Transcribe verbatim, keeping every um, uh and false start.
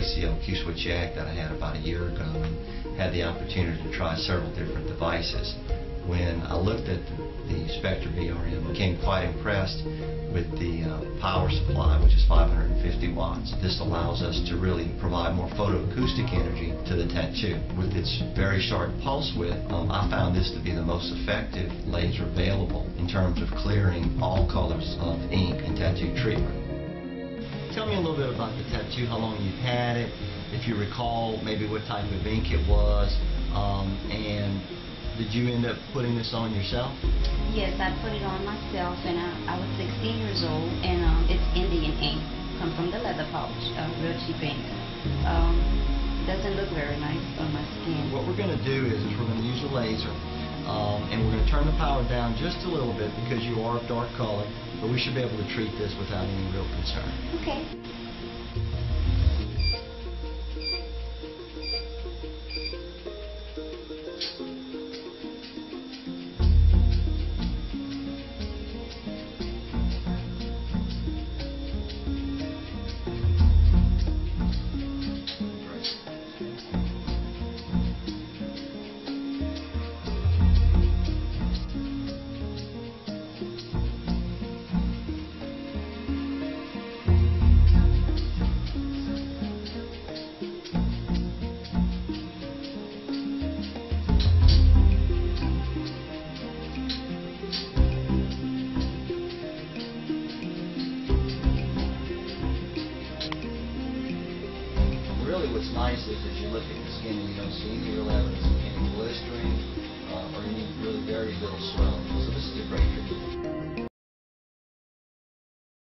C L Q Switch Ag that I had about a year ago and had the opportunity to try several different devices. When I looked at the Spectra V R M, I became quite impressed with the uh, power supply, which is five hundred fifty watts. This allows us to really provide more photoacoustic energy to the tattoo. With its very short pulse width, um, I found this to be the most effective laser available in terms of clearing all colors of ink and tattoo treatment. Tell me a little bit about the tattoo, how long you've had it, if you recall maybe what type of ink it was, um, and did you end up putting this on yourself? Yes, I put it on myself, and I, I was sixteen years old, and um, it's Indian ink, come from the leather pouch, uh, real cheap ink. Um, doesn't look very nice on my skin. What we're going to do is, is we're going to use a laser, um, and we're going to turn the power down just a little bit because you are of dark color, but we should be able to treat this without any real concern. Okay. Really what's nice is as you look at the skin and you don't see any real evidence of any blistering uh, or any really very little swelling. So this is a great